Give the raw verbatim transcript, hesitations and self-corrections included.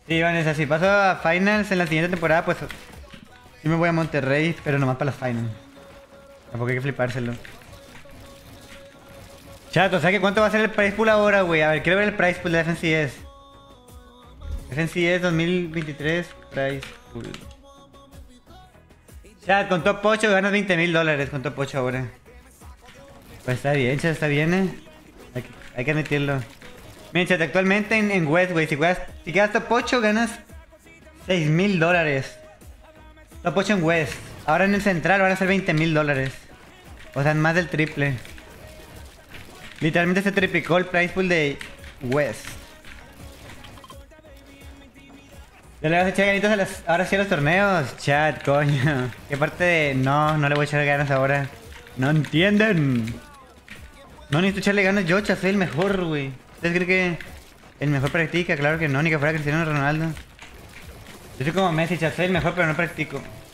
Sí, Vanessa, si paso a Finals en la siguiente temporada, pues sí me voy a Monterrey, pero nomás para las Finals. Tampoco hay que flipárselo. Chato, o sea que cuánto va a ser el price pool ahora, güey. A ver, quiero ver el price pool de F N C S. F N C S dos mil veintitrés, price pool. Chat, con top ocho ganas veinte mil dólares con top ocho ahora. Pues está bien, chat, está bien, eh. Hay que, hay que admitirlo. Miren, chat, actualmente en, en West, güey, si, juegas- si quedas top ocho ganas seis mil dólares. Top ocho en West. Ahora en el Central van a ser veinte mil dólares. O sea, más del triple. Literalmente se triplicó el price pool de West. ¿Ya le vas a echar ganitas a las, ahora sí a los torneos? Chat, coño. ¿Qué parte de...? No, no le voy a echar ganas ahora. No entienden. No necesito echarle ganas yo, chat, soy el mejor, güey. ¿Ustedes creen que el mejor practica? Claro que no, ni que fuera Cristiano Ronaldo. Yo soy como Messi, chat, soy el mejor pero no practico.